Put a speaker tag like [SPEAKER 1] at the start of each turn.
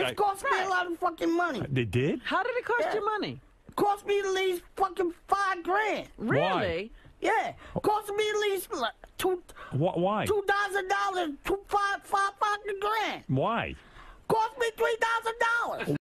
[SPEAKER 1] It cost me a lot of fucking money.
[SPEAKER 2] They did?
[SPEAKER 3] How did it cost you money?
[SPEAKER 1] Cost me at least fucking $5,000.
[SPEAKER 3] Really?
[SPEAKER 1] Yeah. Cost me at least like
[SPEAKER 2] Why?
[SPEAKER 1] $2,000, five fucking grand.
[SPEAKER 2] Why?
[SPEAKER 1] Cost me $3,000.